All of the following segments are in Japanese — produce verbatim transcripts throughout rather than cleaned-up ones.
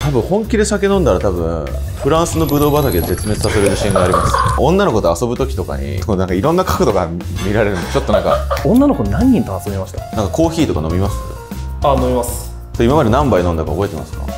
多分本気で酒飲んだら多分フランスのブドウ畑で絶滅させる自信があります。女の子と遊ぶ時とかにこうなんかいろんな角度が見られるんで、ちょっとなんか女の子何人と遊びました？ なんかコーヒーとか飲みます？ あ、飲みます。 今まで何杯飲んだか覚えてますか？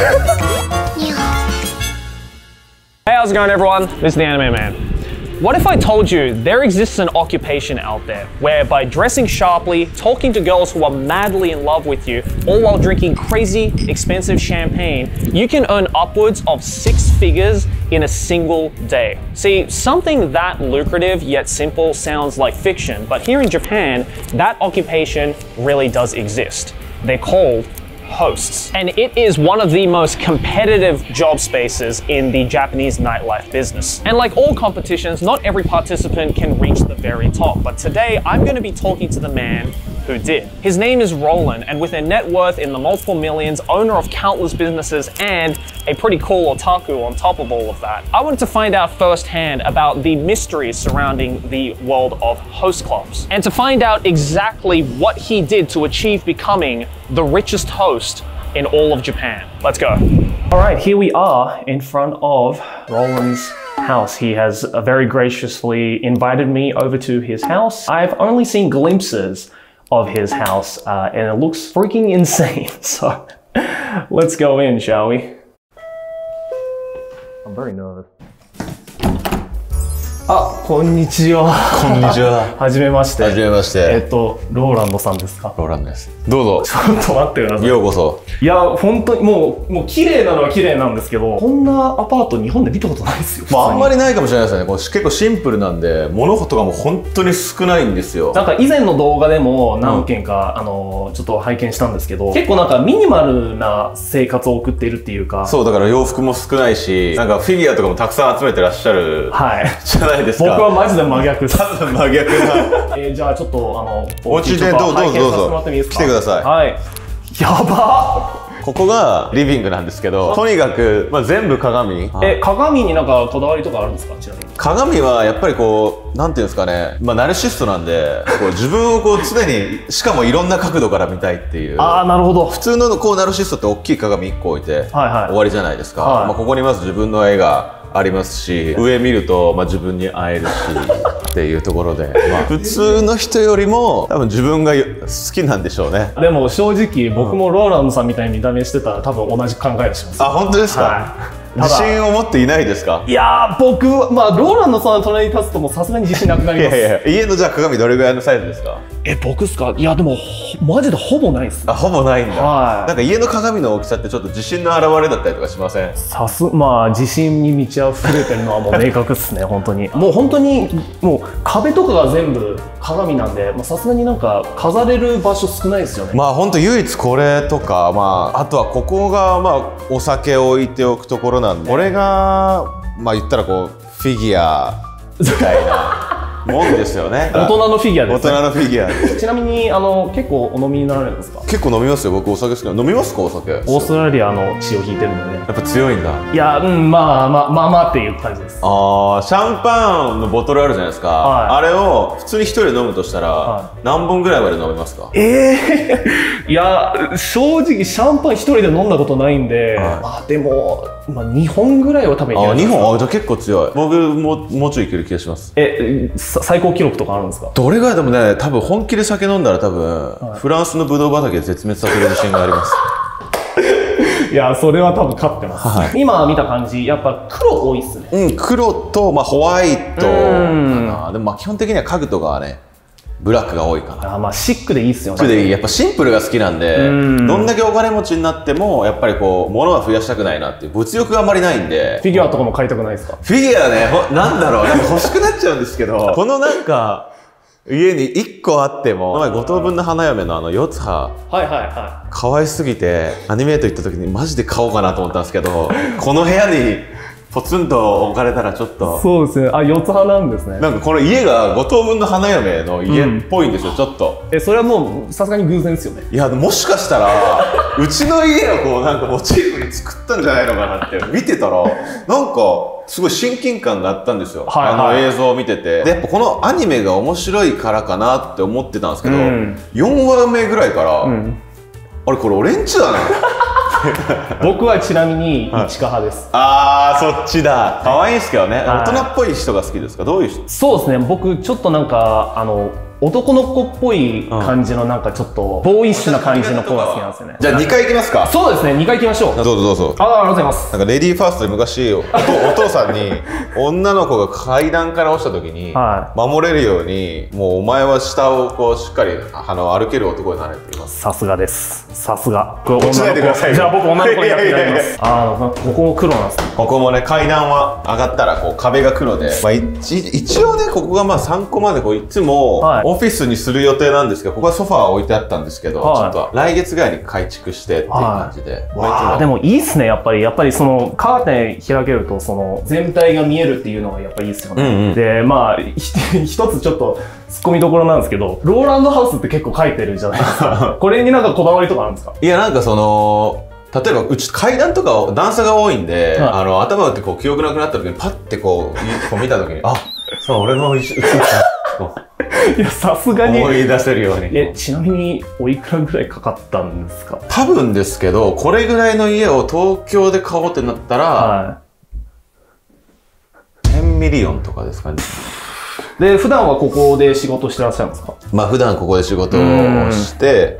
Hey, how's it going, everyone? This is the Anime Man. What if I told you there exists an occupation out there where by dressing sharply, talking to girls who are madly in love with you, all while drinking crazy, expensive champagne, you can earn upwards of six figures in a single day? See, something that lucrative yet simple sounds like fiction, but here in Japan, that occupation really does exist. They're called hosts. And it is one of the most competitive job spaces in the Japanese nightlife business. And like all competitions, not every participant can reach the very top. But today, I'm going to be talking to the man who did. His name is Roland, and with a net worth in the multiple millions, owner of countless businesses, and a pretty cool otaku on top of all of that, I wanted to find out firsthand about the mysteries surrounding the world of host clubs, and to find out exactly what he did to achieve becoming the richest host in all of Japan. Let's go. All right, here we are in front of Roland's house. He has uh, very graciously invited me over to his house. I've only seen glimpses of his house uh, and it looks freaking insane. So let's go in, shall we? I'm very nervous. あ、こんにちは。 こんにちは。 はじめまして。 はじめまして。 えっと、ローランドさんですか？ ローランドです。どうぞ。 ちょっと待ってください。 ようこそ。 いや、本当にもう、もう綺麗なのは綺麗なんですけど、こんなアパート日本で見たことないですよ。 まあ、あんまりないかもしれないですよね。こう結構シンプルなんで、物とかも本当に少ないんですよ。 なんか以前の動画でも何件か、うん、あの、ちょっと拝見したんですけど、結構なんかミニマルな生活を送っているっていうか。 そう、だから洋服も少ないし、なんかフィギュアとかもたくさん集めてらっしゃる。 はい。 じゃないですか。 僕はマジで真逆です。 多分真逆な。 えー、じゃあちょっとあのお家でどうぞどうぞ来てください。 はい。やばっ。 ここがリビングなんですけど、とにかく、まあ、全部鏡。 え、鏡になんかこだわりとかあるんですか？ちなみに。 鏡はやっぱりこう、なんていうんですかね、まあ、ナルシストなんで、こう自分をこう常に、しかもいろんな角度から見たいっていう。 ああ、なるほど。 普通のこうナルシストって大きい鏡いっこ置いて、終わりじゃないですか。はい、まあここにまず自分の絵がありますし、上見ると、まあ、自分に会えるしっていうところで、まあ、普通の人よりも多分自分が好きなんでしょうね。 でも正直僕もローランドさんみたいに見た目してたら多分同じ考えをします。 あ、本当ですか？はい、自信を持っていないですか？ いやー、僕はまあローランドさんの隣に立つともうさすがに自信なくなります。いやいや、 家のじゃあ鏡どれぐらいのサイズですか？ え、僕っすか？いやでもマジでほぼないです。 あ、ほぼないんだ。 はい。 なんか家の鏡の大きさってちょっと自信の表れだったりとかしません？ さすまあ自信に満ち溢れてるのはもう明確っすね。本当にもう本当にもう壁とかが全部鏡なんで、さすがになんか飾れる場所少ないですよね。 まあ本当唯一これとか、まああとはここがまあお酒を置いておくところなんで、これがまあ言ったらこうフィギュアみたいなもんですよね。 大人のフィギュアです、ね。 大人のフィギュアです。 ちなみにあの結構お飲みになられるんですか？ 結構飲みますよ。僕お酒好きなの。飲みますか？お酒。 オーストラリアの血を引いてるので。やっぱ強いんだ。 いや、うん、まあまあまあまあっていう感じです。 ああ、シャンパンのボトルあるじゃないですか。はい、あれを普通に一人で飲むとしたら、はい、何本ぐらいまで飲めますか？ええー、いや正直シャンパン一人で飲んだことないんで、はい、まあでもまあにほんぐらいは多分いける。あ、にほん、あ、じゃあ結構強い。僕ももうちょいいける気がします。え、 最高記録とかあるんですか？ どれぐらいでもね、多分本気で酒飲んだら多分、はい、フランスのブドウ畑で絶滅させる自信があります。 いや、それは多分勝ってます。はい、今見た感じ、やっぱ黒多いっすね。 うん、黒と、まあ、ホワイトかな。でもまあ基本的には家具とかはね、ブラックが多いかな。 あ、まあシックでいいっすよね。 シックでいい。やっぱシンプルが好きなんで、んどんだけお金持ちになっても、やっぱりこう、物は増やしたくないなっていう、物欲があんまりないんで。 フィギュアとかも買いたくないですか？ フィギュアね、なんだろう、なんか欲しくなっちゃうんですけど、このなんか、家にいっこあっても、前ご等分の花嫁のあの四葉、はいはいはい、可愛すぎてアニメート行った時にマジで買おうかなと思ったんですけど、この部屋にポツンと置かれたらちょっと。 そうですね。あ、四つ葉なんですね。 なんかこの家がご等分の花嫁の家っぽいんですよ、うん、ちょっと。 え、それはもうさすがに偶然ですよね。 いや、もしかしたらうちの家をこうなんかモチーフに作ったんじゃないのかなって見てたら、なんかすごい親近感があったんですよ。はい、はい、あの映像を見てて。で、やっぱこのアニメが面白いからかなって思ってたんですけど、うん、よんわめぐらいから、うん、あれこれ俺んちだな僕はちなみに市川派です。 ああ、そっちだ。可愛いですけどね。大人っぽい人が好きですか？どういう人？ そうですね。僕ちょっとなんかあの男の子っぽい感じのなんかちょっとボーイッシュな感じの子が好きなんですよね。 じゃあにかい行きますか。 そうですね、にかい行きましょう。 どうぞどうぞ。 あ、ありがとうございます。 なんかレディーファーストで昔 お, お父さんに女の子が階段から落ちた時に守れるように、もうお前は下をこうしっかりあの歩ける男になれって言います。 さすがです。さすが。 落ちないでくださいよ。 じゃあ僕女の子にやっていただきます。ああ、ここも黒なんですね。 ここもね、階段は上がったらこう壁が黒で、まあ、一, 一応ねここがまあさんこまでこういつもオフィスにする予定なんですけど、ここはソファー置いてあったんですけど、はい、ちょっと来月ぐらいに改築してっていう感じで、はい、 わあ、でもいいっすね。やっぱりやっぱりそのカーテン開けるとその全体が見えるっていうのがやっぱりいいっすよね。うんうん、でまあ一つちょっとツッコミどころなんですけど、ローランドハウスって結構書いてるじゃないですか。これになんかこだわりとかあるんですか？ いや、なんかその例えばうち階段とか段差が多いんで、はい、あの頭打ってこう記憶なくなった時にパッてこうこう見た時にあ、そう俺の一緒いや、さすがに思い出せるように。 え、ちなみにおいくらぐらいかかったんですか？ 多分ですけど、これぐらいの家を東京で買おうってなったら、はい、じゅうミリオンとかですかね。 で、普段はここで仕事してらっしゃるんですか？ まあ普段ここで仕事をして、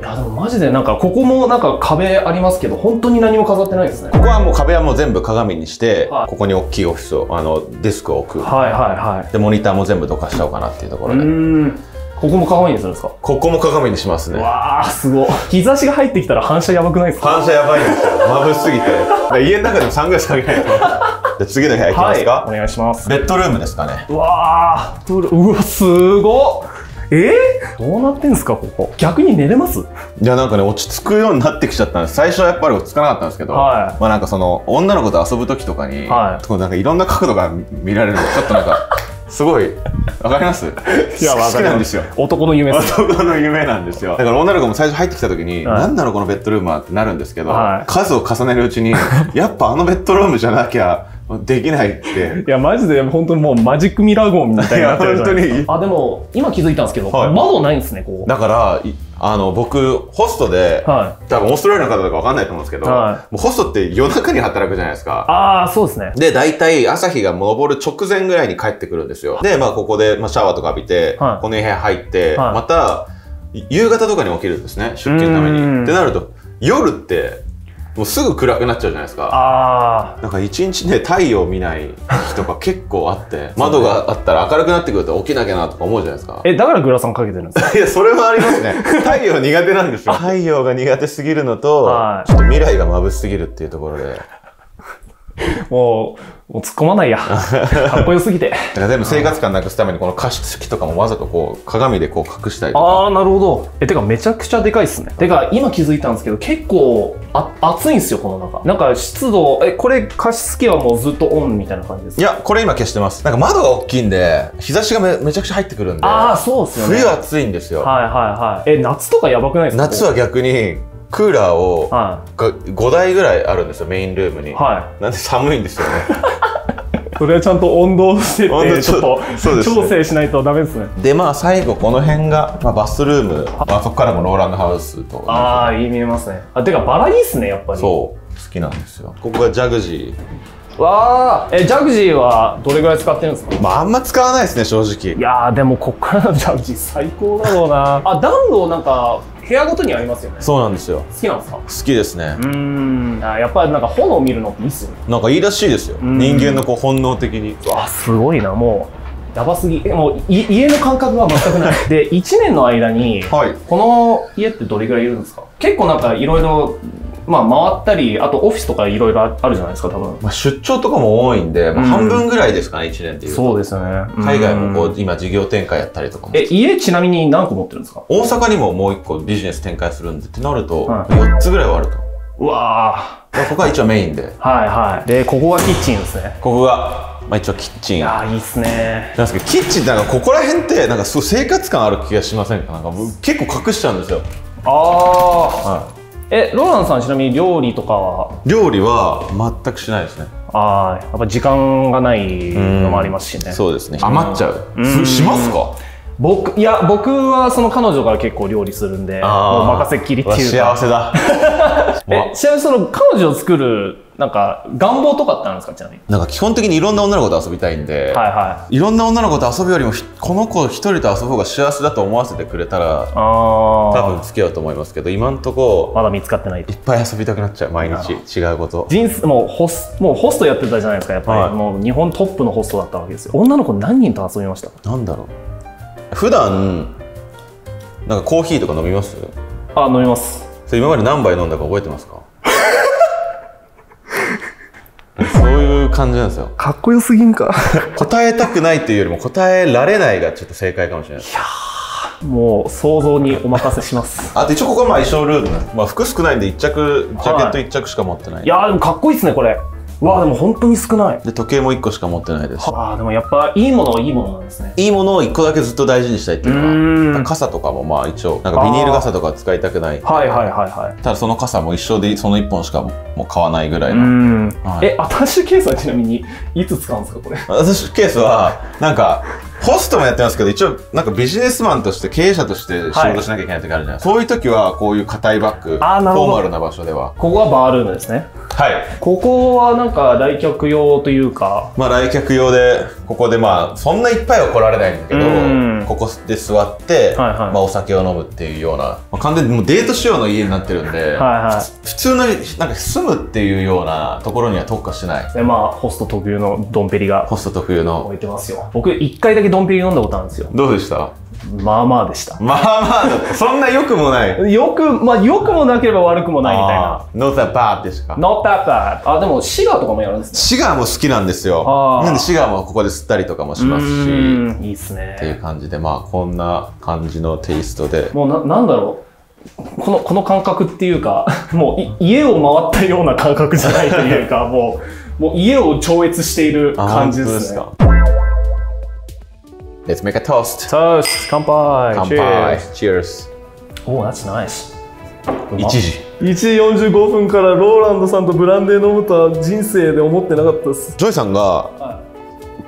いやでもマジでなんかここもなんか壁ありますけど、本当に何も飾ってないですね。 ここはもう壁はもう全部鏡にして、はい、ここに大きいオフィスをあのデスクを置く。 はいはいはい。 でモニターも全部どかしちゃおうかなっていうところで。 ここも鏡にするんですか？ここも鏡にしますね。 わー、すごい。日差しが入ってきたら反射やばくないですか？ 反射やばいんですよ。眩しすぎて。家の中でもサングラスかけないと。じゃあ次の部屋行きますか？ はい、お願いします。 ベッドルームですかね。 うわー、うわ、すごっ。えー、どうなってんですかここ？逆に寝れます？ いや、なんかね、落ち着くようになってきちゃったんです。最初はやっぱり落ち着かなかったんですけど、はい、まあなんかその女の子と遊ぶ時とかに、はい、なんかいろんな角度が見られるのでちょっとなんかすごいわかります？いや、好きなんですよ。 男の夢です。 男の夢なんですよ。だから女の子も最初入ってきた時に、はい、なんだろうこのベッドルームはってなるんですけど、はい、数を重ねるうちにやっぱあのベッドルームじゃなきゃできないって。 いや、マジで本当にもうマジックミラー号みたいになってるじゃないですか。あ、でも今気づいたんですけど、はい、窓ないんですね、ここ。 だからあの僕ホストで、はい、多分オーストラリアの方とかわかんないと思うんですけど、はい、もうホストって夜中に働くじゃないですか。 ああ、そうですね。 で、大体朝日が昇る直前ぐらいに帰ってくるんですよ。で、まあここで、まあ、シャワーとか浴びて、はい、この部屋入って、はい、また夕方とかに起きるんですね、出勤のために。ってなると夜ってもうすぐ暗くなっちゃうじゃないですか。ああ。なんか一日ね、太陽見ない日とか結構あって、窓があったら明るくなってくると起きなきゃなとか思うじゃないですか。 え、だからグラサンかけてるんですか？ いや、それはありますね。太陽苦手なんですよ。太陽が苦手すぎるのと、はい、ちょっと未来が眩しすぎるっていうところで。 もう、もう突っ込まないや。かっこよすぎて。だから全部生活感なくすためにこの加湿器とかもわざとこう鏡でこう隠したりとか。 ああ、なるほど。え、てかめちゃくちゃでかいっすね。てか今気づいたんですけど、結構あ暑いんですよ、この中。なんか湿度、え、これ加湿器はもうずっとオンみたいな感じですか？ いや、これ今消してます。なんか窓が大きいんで、日差しが め, めちゃくちゃ入ってくるんで。 ああ、そうっすよね。 冬暑いんですよ。 はいはいはい。え、夏とかやばくないですか？ 夏は逆に、クーラーをごだいぐらいあるんですよ、メインルームに。はい。なんで寒いんですよね。 それはちゃんと温度設定ちょっと調整しないとダメですね。 で、まあ最後この辺が、まあ、バスルーム、まあ、そこからもローランドハウスと。 ああ、いい見えますね。あ、てかバラいいっすね、やっぱり。 そう、好きなんですよ。ここがジャグジー。 わあ、え、ジャグジーはどれぐらい使ってるんですか？ まああんま使わないですね、正直。 いやー、でもこっからのジャグジー最高だろうな。あ、暖炉なんか部屋ごとにありますよね。 そうなんですよ。 好きなんですか？ 好きですね。 うーん、あ、やっぱりなんか炎を見るのっていいっすよね。 なんかいいらしいですよ。人間のこう本能的に。 あ、すごいな、もうやばすぎ。え、もうい家の感覚は全くない。で、いちねんの間に、はい、この家ってどれぐらいいるんですか？結構なんかいろいろ。まあ回ったり、あとオフィスとかいろいろあるじゃないですか、多分。まあ出張とかも多いんで、まあ、半分ぐらいですかね、いちねんっていう。 そうですよね。 海外もこう、今事業展開やったりとかも。 え、家ちなみに何個持ってるんですか？ 大阪にももういっこビジネス展開するんでってなると、よっつぐらいはあると。うわぁ。ここが一応メインで。はいはい。で、ここがキッチンですね。ここが、まあ一応キッチン。いやー、いいっすね。なんですけど、キッチンってなんかここら辺って、なんかすごい生活感ある気がしませんか？なんか結構隠しちゃうんですよ。ああ。はい。え、ローランさんちなみに料理とかは？料理は全くしないですね。ああ、やっぱ時間がないのもありますしね。そうですね。余っちゃう。うしますか？僕、いや、僕はその彼女が結構料理するんで、もう任せっきりっていうか。幸せだ。 え、ちなみにその彼女を作るなんか願望とかってあるんですか？ちなみに。 なんか基本的にいろんな女の子と遊びたいんで、はいはい、いろんな女の子と遊ぶよりもこの子一人と遊ぶ方が幸せだと思わせてくれたら多分付き合うと思いますけど、今んとこまだ見つかってない。いっぱい遊びたくなっちゃう、毎日違うこと。 人生もうホスもうホストやってたじゃないですか、やっぱり、はい、もう日本トップのホストだったわけですよ。女の子何人と遊びました？ なんだろう、普段なんかコーヒーとか飲みます？ あ、飲みます。 それ今まで何杯飲んだか覚えてますか？そういう感じなんですよ。 かっこよすぎんか。 答えたくないっていうよりも答えられないがちょっと正解かもしれない。いやー、もう想像にお任せします。 あと一応ここはまあ衣装ルールなんです。まあ服少ないんでいっ着ジャケットいっ着しか持ってない。はい、 いやーでもかっこいいですねこれ。わあ、でも本当に少ない。 で時計もいっこしか持ってないです。 ああ、でもやっぱいいものはいいものなんですね。 いいものをいっこだけずっと大事にしたいっていうのは、傘とかもまあ一応なんかビニール傘とか使いたくない。はいはいはいはい。ただその傘も一生でそのいっぽんしかもう買わないぐらいの。 はい、え、アタッシュケースはちなみにいつ使うんですかこれ？ アタッシュケースはなんかホストもやってますけど、一応なんかビジネスマンとして経営者として仕事しなきゃいけない時あるじゃないですか。そういう時はこういう硬いバッグ、フォーマルな場所では。 ここはバールームですね。 はい。ここはなんか来客用というか、 まあ来客用でここでまあそんないっぱいは来られないんだけど、ここで座って、はい、はい、まあお酒を飲むっていうような、まあ、完全にもうデート仕様の家になってるんで、はい、はい、普通のなんか住むっていうようなところには特化してない。 でまあホスト特有のドンペリがホスト特有の置いてますよ。僕いっかいだけドンペリ飲んだことあるんですよ。 どうでした？ まあまあでした。 まあまあだってそんな良くもない。 よく、まあ良くもなければ悪くもないみたいな。 Not that bad ですか？ Not that bad。あ、でもシガーとかもやるんですね。 シガーも好きなんですよ。なんでシガーもここで吸ったりとかもしますし。 いいっすね。 っていう感じで、まあこんな感じのテイストで。 もうな、なんだろう。この、この感覚っていうか、もう家を回ったような感覚じゃないというか、もう、もう家を超越している感じですね。 Let's make a toast. Toast. 乾杯。 乾杯。Cheers. Oh, that's nice. いちじ。 いちじよんじゅうごふんからローランドさんとブランデー飲むとは人生で思ってなかったです。 ジョイさんが、はい、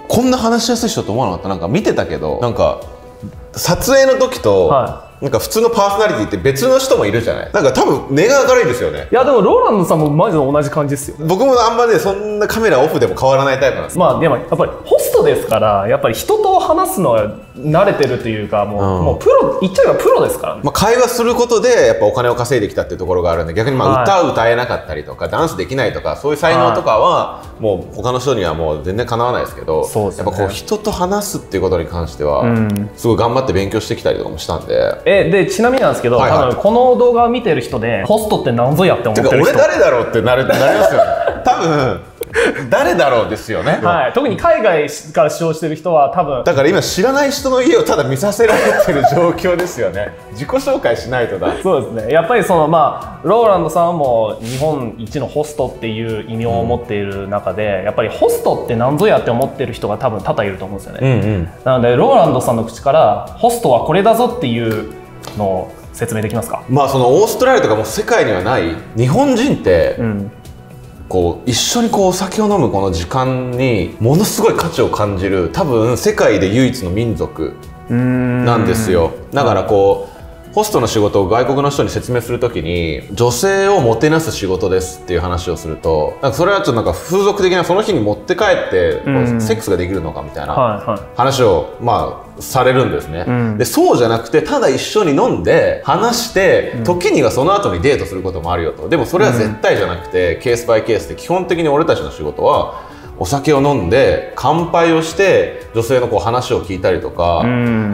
こんな話しやすい人と思わなかった。なんか見てたけど、なんか撮影の時と、はい、なんか普通のパーソナリティって別の人もいるじゃない。なんか多分根が明るいんですよね。 いやでもローランドさんもマジで同じ感じですよ。 僕もあんまねそんなカメラオフでも変わらないタイプなんです。 まあでもやっぱりホストですからやっぱり人と話すのは慣れてるというかもう、うん、もうプロ言っちゃえばプロですからね。 まあ会話することでやっぱお金を稼いできたっていうところがあるんで、逆にまあ歌う歌えなかったりとかダンスできないとかそういう才能とかはもう他の人にはもう全然かなわないですけど、そうですね、やっぱこう人と話すっていうことに関しては、うん、すごい頑張って勉強してきたりとかもしたんで。 えでちなみになんですけど、はいはい、多分この動画を見てる人でホストって何ぞやって思ってる人。 てか俺誰だろうってなるなりますよね。多分誰だろうですよね。 はい、特に海外から視聴してる人は多分だから今知らない人の家をただ見させられてる状況ですよね。自己紹介しないとだ。 そうですね。やっぱりそのまあローランドさんも日本一のホストっていう異名を持っている中で、うん、やっぱりホストって何ぞやって思ってる人が多分多々いると思うんですよね。うんうん、なのでローランドさんの口からホストはこれだぞっていうのを説明できますか？ まあそのオーストラリアとかも世界にはない日本人って、うん、こう一緒にこうお酒を飲むこの時間にものすごい価値を感じる多分世界で唯一の民族なんですよ。だからこうホストの仕事を外国の人に説明するときに女性をもてなす仕事ですっていう話をするとなんかそれはちょっとなんか風俗的なその日に持って帰ってセックスができるのかみたいな話をまあされるんですね、うん、でそうじゃなくてただ一緒に飲んで話して時にはその後にデートすることもあるよと。でもそれは絶対じゃなくて、うん、ケースバイケースで基本的に俺たちの仕事はお酒を飲んで乾杯をして女性のこう話を聞いたりとか、うん、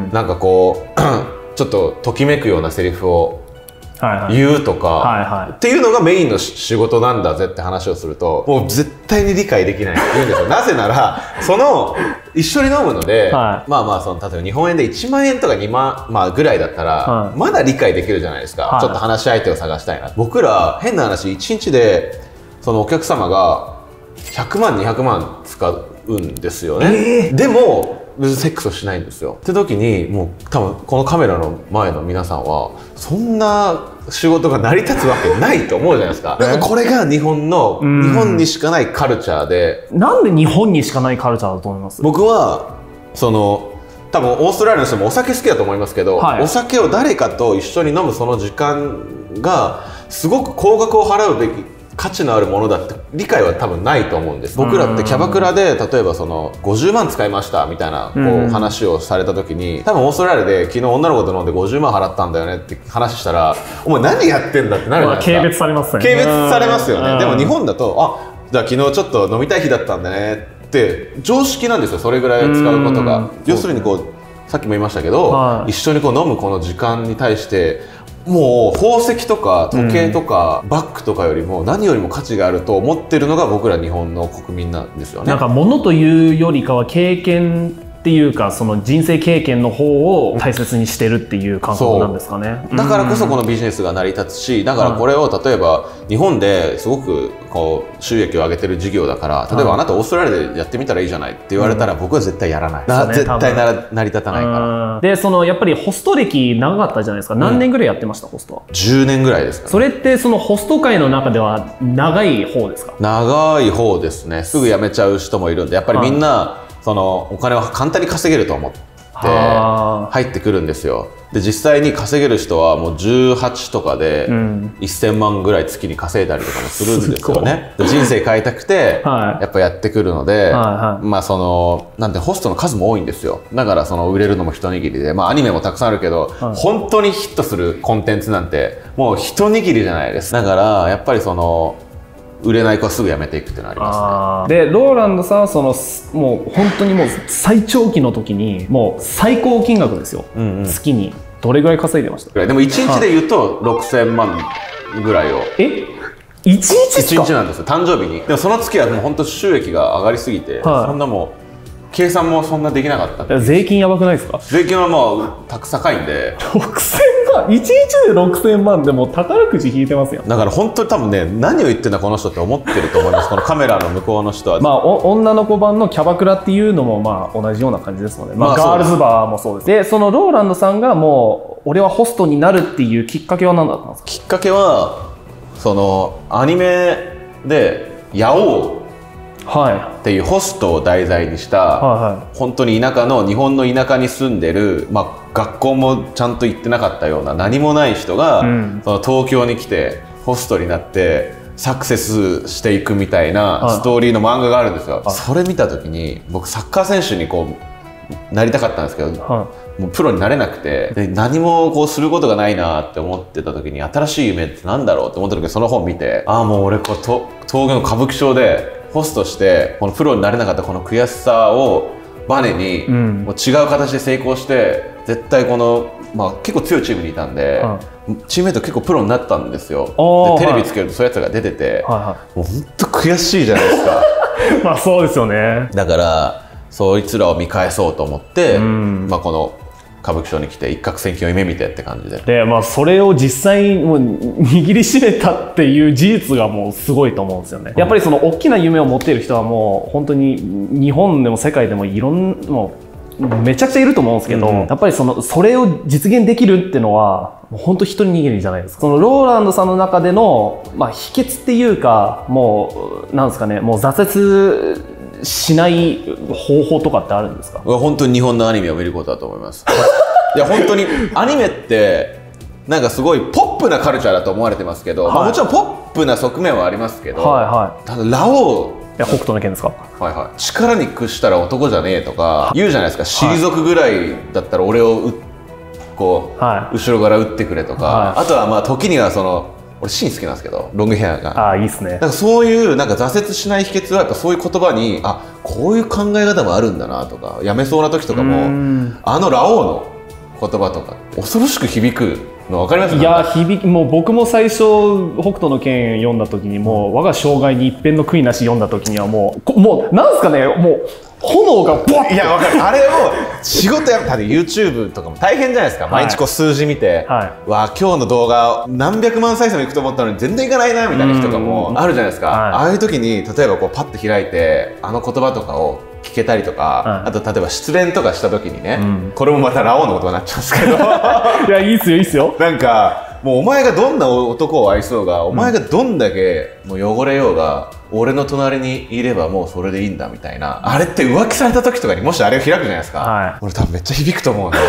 なんかこうちょっとときめくようなセリフを言うとかっていうのがメインの仕事なんだぜって話をするともう絶対に理解できないって言うんですよ。なぜならその一緒に飲むので、はい、まあまあその例えば日本円でいちまんえんとかにまん、まあ、ぐらいだったら、はい、まだ理解できるじゃないですか、はい、ちょっと話し相手を探したいな。僕ら変な話いちにちでそのお客様がひゃくまんにひゃくまん使うんですよね、えー、でも別にセックスをしないんですよって時にもう多分このカメラの前の皆さんはそんな仕事が成り立つわけないと思うじゃないですか。だからこれが日本の日本にしかないカルチャーで。 なんで日本にしかないカルチャーだと思います？ 僕はその多分オーストラリアの人もお酒好きだと思いますけど、はい、お酒を誰かと一緒に飲むその時間がすごく高額を払うべき価値のあるものだって理解は多分ないと思うんです。僕らってキャバクラで例えばそのごじゅうまん使いましたみたいなこう話をされた時に、多分オーストラリアで昨日女の子と飲んでごじゅうまん払ったんだよねって話したら、お前何やってんだってなるじゃないですか。 軽蔑されますね。 軽蔑されますよね。でも日本だと、あ、じゃあ昨日ちょっと飲みたい日だったんだねって常識なんですよ。それぐらい使うことが。要するにこうさっきも言いましたけど、はい、一緒にこう飲むこの時間に対してもう宝石とか時計とかバッグとかよりも何よりも価値があると思ってるのが僕ら日本の国民なんですよね。 なんか物というよりかは経験っていうか、その人生経験の方を大切にしてるっていう感覚なんですかね。 だからこそこのビジネスが成り立つし、だからこれを例えば日本ですごくこう収益を上げてる事業だから、例えばあなたオーストラリアでやってみたらいいじゃないって言われたら僕は絶対やらない、うん、絶対なら成り立たないから。 でそのやっぱりホスト歴長かったじゃないですか。何年ぐらいやってました、うん、ホストは。 じゅうねんぐらいですかね。 それってそのホスト界の中では長い方ですか？ 長い方ですね。すぐ辞めちゃう人もいるんで、やっぱりみんな、はい、そのお金は簡単に稼げると思って入ってくるんですよ。で実際に稼げる人はもうじゅうはちとかでせんまんぐらい月に稼いだりとかもするんですよね。で人生変えたくてやっぱやってくるので、まあそのなんてホストの数も多いんですよ。だからその売れるのも一握りで、まあアニメもたくさんあるけど、はい、本当にヒットするコンテンツなんてもう一握りじゃないです。だからやっぱりその売れない子はすぐ辞めていくっていうのはありますね。 でローランドさんはそのもう本当にもう最長期の時にもう最高金額ですよ、うんうん、月にどれぐらい稼いでました？ でもいちにちで言うとろくせんまんぐらいを。 えいちにちですか？ いちにちなんですよ、誕生日に。でもその月はもう本当収益が上がりすぎて、はい、そんなもう計算もそんなできなかった。 税金やばくないですか？ 税金はまあたくさん高いんでろくせんまんいちにちでろくせんまんでも宝くじ引いてますよ。 だから本当に多分ね、何を言ってんだこの人って思ってると思いますこのカメラの向こうの人は。 まあ女の子版のキャバクラっていうのもまあ同じような感じですので、まあ、ガールズバーもそうです。でそのローランドさんがもう俺はホストになるっていうきっかけは何だったんですか？ きっかけはそのアニメでヤオウっていうホストを題材にした本当に田舎の日本の田舎に住んでる、まあ、学校もちゃんと行ってなかったような何もない人が、うん、その東京に来てホストになってサクセスしていくみたいなストーリーの漫画があるんですよ。それ見た時に僕サッカー選手にこうなりたかったんですけど、もうプロになれなくて、で何もこうすることがないなって思ってた時に、新しい夢ってなんだろうって思った時にその本見て、ああもう俺こう東京の歌舞伎町でホストしてこのプロになれなかったこの悔しさをバネに、うん、もう違う形で成功して絶対この、まあ、結構強いチームにいたんで、うん、チームメイト結構プロになったんですよ。でテレビつけるとそういうやつが出てて、はい、もう本当悔しいじゃないですかまあそうですよね。 だからそいつらを見返そうと思って、うん、まあこの歌舞伎町に来て一攫千金を夢見てって感じで、 で、まあ、それを実際にもう握りしめたっていう事実がもうすごいと思うんですよね。やっぱりその大きな夢を持っている人はもう本当に日本でも世界でもいろんもうめちゃくちゃいると思うんですけど、うん、やっぱりそのそれを実現できるっていうのはもう本当一人握りじゃないですか。そのローランドさんの中での、まあ、秘訣っていうかもうなんですかね、もう挫折しない方法とかってあるんですか？ 本当に日本のアニメを見ることだと思いますいや本当にアニメってなんかすごいポップなカルチャーだと思われてますけど、はい、まあ、もちろんポップな側面はありますけど、はいはい、ただラオウ、 いや北斗の拳ですか？ はいはい、力に屈したら男じゃねえとか言うじゃないですか。退くぐらいだったら俺をうこう、はい、後ろから打ってくれとか、はい、あとはまあ時にはその俺シーン好きなんですけどロングヘアが、 ああいいっすね。 なんかそういうなんか挫折しない秘訣はやっぱそういう言葉に、あこういう考え方もあるんだなとか、辞めそうな時とかもあのラオウの言葉とか恐ろしく響くの分かりますか？ いや響き、もう僕も最初北斗の拳読んだ時にもう我が生涯に一片の悔いなし読んだ時にはもうもうなんですかね、もう炎がボッ、 いや分かるあれを仕事やったら YouTube とかも大変じゃないですか、はい、毎日こう数字見て、はい、わ今日の動画何百万再生もいくと思ったのに全然いかないなみたいな日とかもあるじゃないですか、はい、ああいう時に例えばこうパッと開いてあの言葉とかを聞けたりとか、はい、あと例えば失恋とかした時にね、うん、これもまたラオウの言葉になっちゃうんですけどいやいいっすよいいっすよ。 なんかもうお前がどんな男を愛そうが、お前がどんだけもう汚れようが、うん、俺の隣にいればもうそれでいいんだみたいな、あれって浮気された時とかにもしあれを開くじゃないですか、はい、俺多分めっちゃ響くと思うね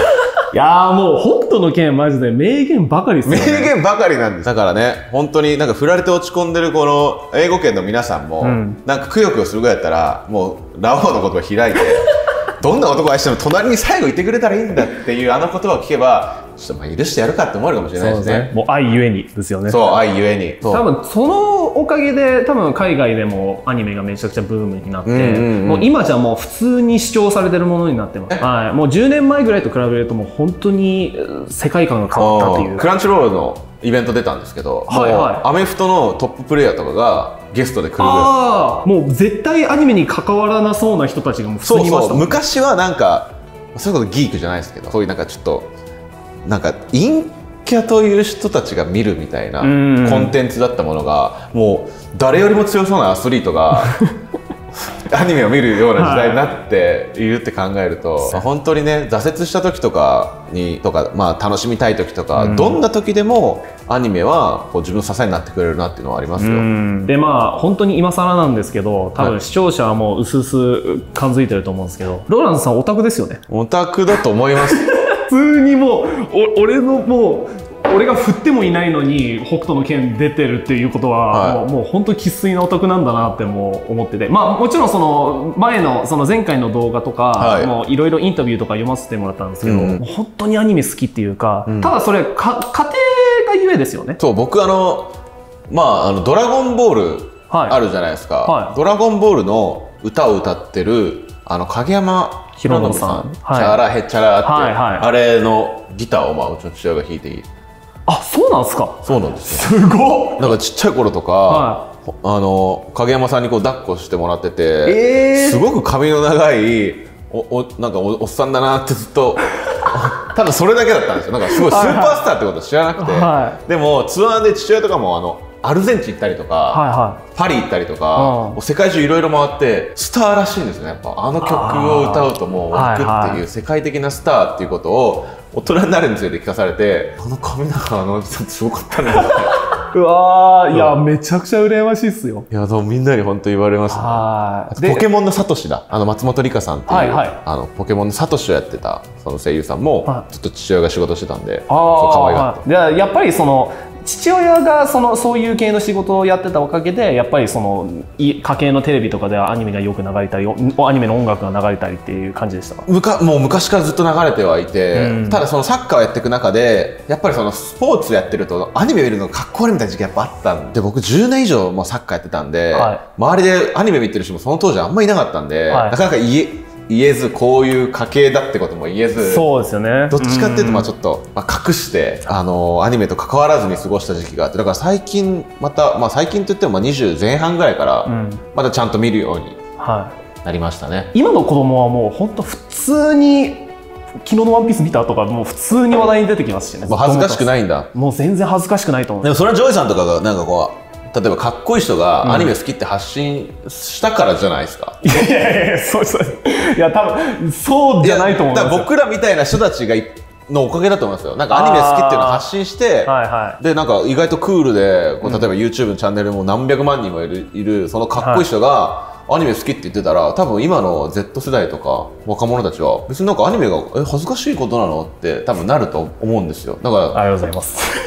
いやーもう北斗の拳マジで名言ばかりですよね。 名言ばかりなんです。だからね、本当になんか振られて落ち込んでるこの英語圏の皆さんも、うん、なんかくよくよするぐらいだったら、もうラオウの言葉開いてどんな男を愛しても隣に最後いてくれたらいいんだっていうあの言葉を聞けば、ちょっとまあ許してやるかって思えるかもしれないですね。そうですね。 もう愛ゆえにですよね。 そう、愛ゆえに。 多分そのおかげで多分海外でもアニメがめちゃくちゃブームになって、もう今じゃもう普通に視聴されてるものになってます。はい。もうじゅうねんまえぐらいと比べるともう本当に世界観が変わったっていう。 クランチロールのイベント出たんですけど、はいはい、アメフトのトッププレイヤーとかがゲストで来るぐらい。 ああ、もう絶対アニメに関わらなそうな人たちがもう普通にいましたもん。 そうそう、昔はなんかそういうことギークじゃないですけど、そういうなんかちょっとなんか陰キャという人たちが見るみたいなコンテンツだったものが、もう誰よりも強そうなアスリートがアニメを見るような時代になっているって考えると、はい、本当にね、挫折した時とかにとか、まあ、楽しみたい時とか、うん、どんな時でもアニメはこう自分の支えになってくれるなっていうのはありますよ。 でまあ本当に今更なんですけど、多分視聴者はもう薄々感づいてると思うんですけど、ローランドさんオタクですよね。 オタクだと思います普通にもうお俺のもう俺が振ってもいないのに北斗の拳出てるっていうことは、はい、もうもう本当に生粋なオタクなんだなってもう思ってて、まあもちろんその前のその前回の動画とか、はい、もういろいろインタビューとか読ませてもらったんですけど、うん、もう本当にアニメ好きっていうか、うん、ただそれか家庭がゆえですよね。 そう、僕あのまああのドラゴンボールあるじゃないですか、はいはい、ドラゴンボールの歌を歌ってるあの影山ひろのぶさん、はい、チャラヘチャラって、はいはい、あれのギターをまあうちの父親が弾いていい。 あ、そうなんですか。 そうなんですよ。 すごっ。 なんかちっちゃい頃とか、はい、あの影山さんにこう抱っこしてもらってて、えー、すごく髪の長いおおなんか お, おっさんだなってずっと多分それだけだったんですよ。なんかすごいスーパースターってこと知らなくて、はいはい、でもツアーで父親とかもあのアルゼンチン行ったりとか、はいはい、パリ行ったりとか、うん、世界中いろいろ回ってスターらしいんですね。やっぱあの曲を歌うともう湧くっていう世界的なスターっていうことを大人になるにつれて聞かされて、あの髪長のおじさんすごかったねうわー、いやめちゃくちゃ羨ましいっすよ。 いやでもみんなに本当言われますね。あとポケモンのサトシだ、あの松本梨香さんっていう、はいはい、あのポケモンのサトシをやってたその声優さんも、はい、ずっと父親が仕事してたんで、そう可愛がって。 はい、やっぱりその父親がそのそういう系の仕事をやってたおかげで、やっぱりその家計のテレビとかではアニメがよく流れたり、アニメの音楽が流れたりっていう感じでしたか？ むかもう昔からずっと流れてはいて、うん、ただそのサッカーをやっていく中でやっぱりそのスポーツやってるとアニメ見るのかっこ悪いみたいな時期やっぱあったんで、僕じゅうねん以上もうサッカーやってたんで、はい、周りでアニメ見てる人もその当時あんまりいなかったんで、はい、なかなか言え言えず、こういう家系だってことも言えず、 そうですよね。 どっちかっていうとまあちょっと、まあ、隠してあのアニメと関わらずに過ごした時期があって、だから最近また、まあ、最近といってもまあにじゅうぜん半ぐらいからまたちゃんと見るようになりましたね。はい、 今の子供はもう本当普通に昨日のワンピース見たとかもう普通に話題に出てきますしね。 もう恥ずかしくないんだ。 もう全然恥ずかしくないと思う。 でもそれはジョイさんとかがなんかこう例えばかっこいい人がアニメ好きって発信したからじゃないですか。 うん、いやいやいや、そうそう、いや多分そうじゃないと思うんですよ。 だから僕らみたいな人たちがのおかげだと思いますよ。なんかアニメ好きっていうのを発信して、はいはい、でなんか意外とクールでこう例えば YouTube のチャンネルも何百万人もいる、いるそのかっこいい人がアニメ好きって言ってたら、多分今の Z 世代とか若者たちは別になんかアニメがえ恥ずかしいことなのって多分なると思うんですよ。だからありがとうございます。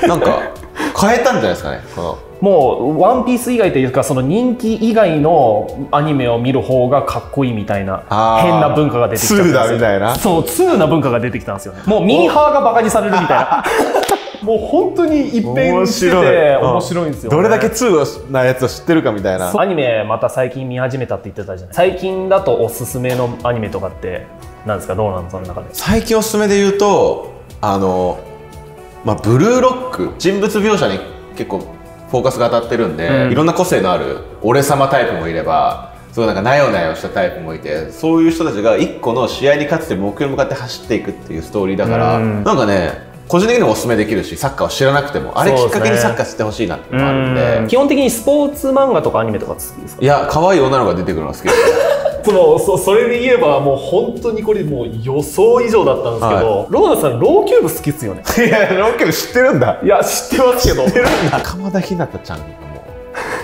なんか変えたんじゃないですかね。このもうワンピース以外というかその人気以外のアニメを見る方がかっこいいみたいな変な文化が出てきたんですよ。 ツーだみたいな。 そうツーな文化が出てきたんですよね。もうミーハーがバカにされるみたいな。もう本当に一変してて面白いんですよ、ね。 どれだけツーなやつを知ってるかみたいな。 アニメまた最近見始めたって言ってたじゃない。最近だとおすすめのアニメとかって何ですか、ローランドさんの中で。 最近おすすめで言うとあの、まあ、ブルーロック、人物描写に結構フォーカスが当たってるんで、うん、いろんな個性のある俺様タイプもいれば、そうなんかなよなよしたタイプもいて、そういう人たちが一個の試合に勝つという目標に向かって走っていくっていうストーリーだから、うん、なんかね個人的にもおすすめできるし、サッカーを知らなくてもあれきっかけにサッカー知ってほしいなっていうのがあるんで、 基本的にスポーツ漫画とかアニメとか好きですか？ いや、可愛い女の子が出てくるのが好きですその そ, それで言えばもう本当にこれもう予想以上だったんですけど、はい、ローナさんローキューブ好きっすよね。 いやローキューブ知ってるんだ。 いや知ってますけど。 鎌田ひなたちゃんがもう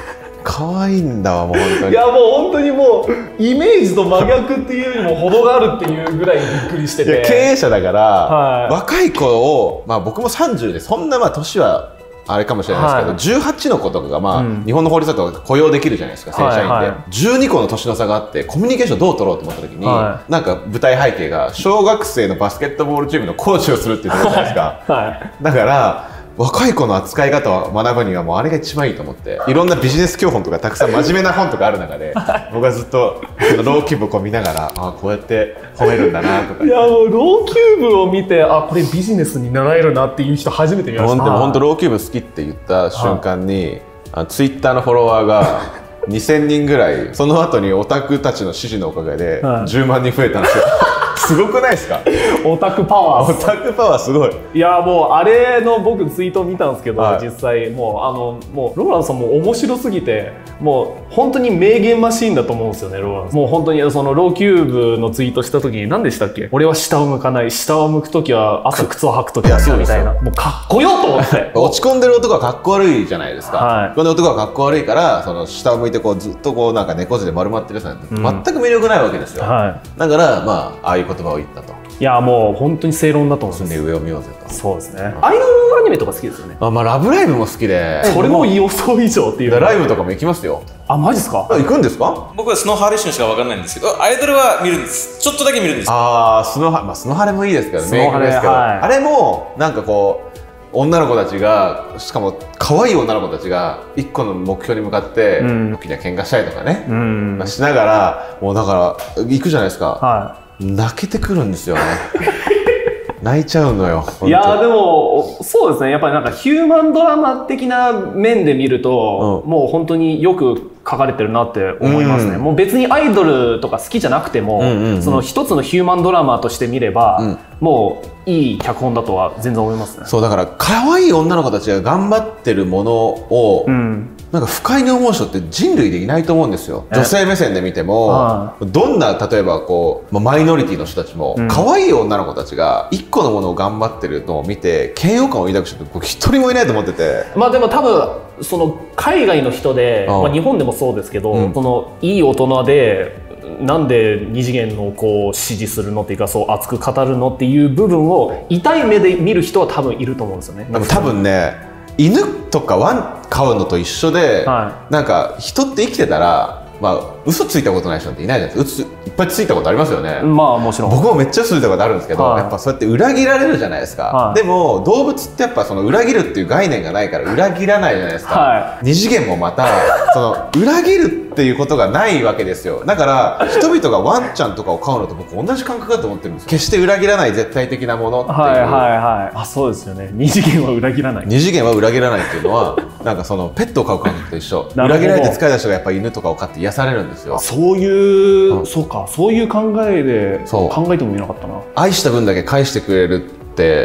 可愛いんだわもう本当に。 いやもう本当にもうイメージと真逆っていうよりも程があるっていうぐらいびっくりしてて。 いや経営者だから、 はい、 若い子を、まあ僕もさんじゅうでそんなまあ年はあれかもしれないですけど、はい、じゅうはちの子とかがまあ、うん、日本の法律だと雇用できるじゃないですか、正社員で、はいはい、じゅうにこの年の差があってコミュニケーションどう取ろうと思った時に、はい、なんか舞台背景が小学生のバスケットボールチームのコーチをするっていうところじゃないですか、はいはい、だから若い子の扱い方を学ぶにはもうあれが一番いいと思って、いろんなビジネス教本とかたくさん真面目な本とかある中で僕はずっとローキューブをこう見ながら、あこうやって褒めるんだなとか。 いやもうローキューブを見て、あこれビジネスに習えるなっていう人初めて見ました。 でも本当ローキューブ好きって言った瞬間にツイッターのフォロワーがにせんにんぐらい、その後にオタクたちの支持のおかげでじゅうまんにん増えたんですよ。すごくないですか？ オタクパワー。 オタクパワーすごい。 いやもうあれの僕ツイート見たんですけど、はい、実際もうあのもうローランさんも面白すぎて、もう本当に名言マシーンだと思うんですよね、ローランさん。もう本当にそのローキューブのツイートした時に何でしたっけ？俺は下を向かない。下を向く時は朝靴を履く時だみたいな。もうかっこよと思って。 落ち込んでる男はかっこ悪いじゃないですか。はい、この男はかっこ悪いからその下を向いてこうずっとこうなんか猫背で丸まってるやつなんて、うん、全く魅力ないわけですよ。はい、だからまあああいう言葉を言ったと。 いやもう本当に正論だと思うんです。 上を見ようぜと。 そうですね。アイドルアニメとか好きですよね。 あまあラブライブも好きで。 それも予想以上っていう。 ライブとかも行きますよ。 あマジですか？ 行くんですか？ 僕はスノーハーレッションしか分からないんですけど、アイドルは見るんです。ちょっとだけ見るんです。 ああスノーハまあスノーハレもいいですけどね。スノーハレですけど、はい、あれもなんかこう女の子たちが、しかも可愛い女の子たちが一個の目標に向かって時には喧嘩したりとかね、うん、まあしながらもうだから行くじゃないですか。はい、泣けてくるんですよね。泣いちゃうのよ。 いやでもそうですね、やっぱりなんかヒューマンドラマ的な面で見ると、うん、もう本当によく書かれてるなって思いますね。うん、もう別にアイドルとか好きじゃなくても、うんうんうん、その一つのヒューマンドラマとして見れば、うん、もういい脚本だとは全然思いますね。 そうだから可愛い女の子たちが頑張ってるものを、うん、なんか不快に思う人って人類でいないと思うんですよ。女性目線で見てもどんな例えばこうマイノリティの人たちも、うん、可愛い女の子たちが一個のものを頑張ってるのを見て嫌悪感を抱く人って僕一人もいないと思ってて。 まあでも多分その海外の人で、まあ、日本でもそうですけど、うん、そのいい大人でなんで二次元のこう支持するのっていうか、そう熱く語るのっていう部分を痛い目で見る人は多分いると思うんですよね。 でも多分ね、犬とかワン飼うのと一緒で、はい、なんか人って生きてたらまあ嘘ついたことない人っていないじゃないですか。嘘いっぱいついたことありますよね。 まあもちろん僕もめっちゃ嘘ついたことあるんですけど、はい、やっぱそうやって裏切られるじゃないですか。はい、でも動物ってやっぱその裏切るっていう概念がないから裏切らないじゃないですか。はい、二次元もまたその裏切るっていうことがないわけですよ。だから人々がワンちゃんとかを飼うのと僕同じ感覚だと思ってるんです。決して裏切らない絶対的なものっていう。はいはいはい。あそうですよね。二次元は裏切らない。 二次元は裏切らないっていうのはなんかそのペットを飼う感覚と一緒。裏切られて疲れた人がやっぱ犬とかを飼って癒されるんですよ。 そういう、うん、そうか、そういう考えで考えてもみなかったな。 愛した分だけ返してくれるって、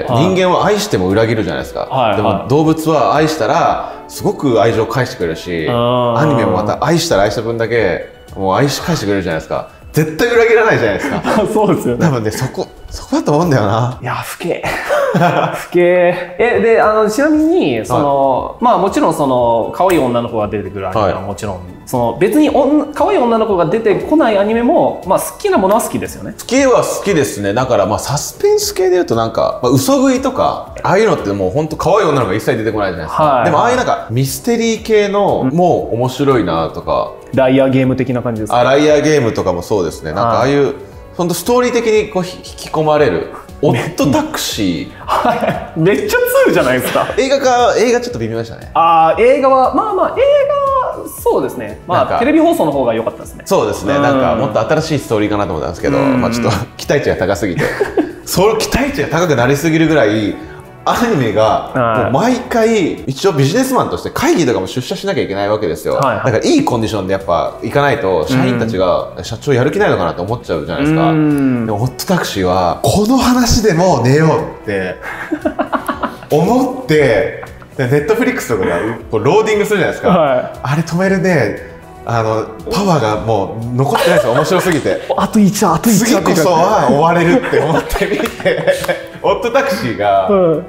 はい、人間は愛しても裏切るじゃないですか。はい、でも、はい、動物は愛したらすごく愛情を返してくれるし、アニメもまた愛したら愛した分だけもう愛し返してくれるじゃないですか。絶対裏切らないじゃないですか。 そうですよね。 多分ね、そこそこだと思うんだよな。 いや不敬不敬。えであのちなみにその、はい、まあもちろんその可愛い女の子が出てくるアニメはもちろん、はい、その別におん可愛い女の子が出てこないアニメもまあ好きなものは好きですよね。 好きは好きですね。だからまあサスペンス系でいうとなんか、まあ、嘘食いとかああいうのってもう本当可愛い女の子が一切出てこないじゃないですか。はい、でもああいうなんかミステリー系のもう面白いなとか、 うん、ライアーゲーム的な感じですか。 あライアーゲームとかもそうですね。なんかああいう本当ストーリー的にこう引き込まれる。オットタクシー、 はい、めっちゃツーじゃないですか。 映画か映画ちょっと微妙でしたね。 ああ映画はまあまあ映画はそうですね。まあテレビ放送の方が良かったですね。 そうですね。なんかもっと新しいストーリーかなと思ったんですけど、まあちょっと期待値が高すぎてその期待値が高くなりすぎるぐらいアニメがもう毎回一応ビジネスマンとして会議とかも出社しなきゃいけないわけですよ。はいはい、だからいいコンディションでやっぱ行かないと社員たちが社長やる気ないのかなと思っちゃうじゃないですか。でもホットタクシーはこの話でもう寝ようって思ってネットフリックスとかがこうローディングするじゃないですか。はい、あれ止めるねあのパワーがもう残ってないですよ。面白すぎてあといちあといち次こそは終われるって思ってみてホットタクシーが、うん、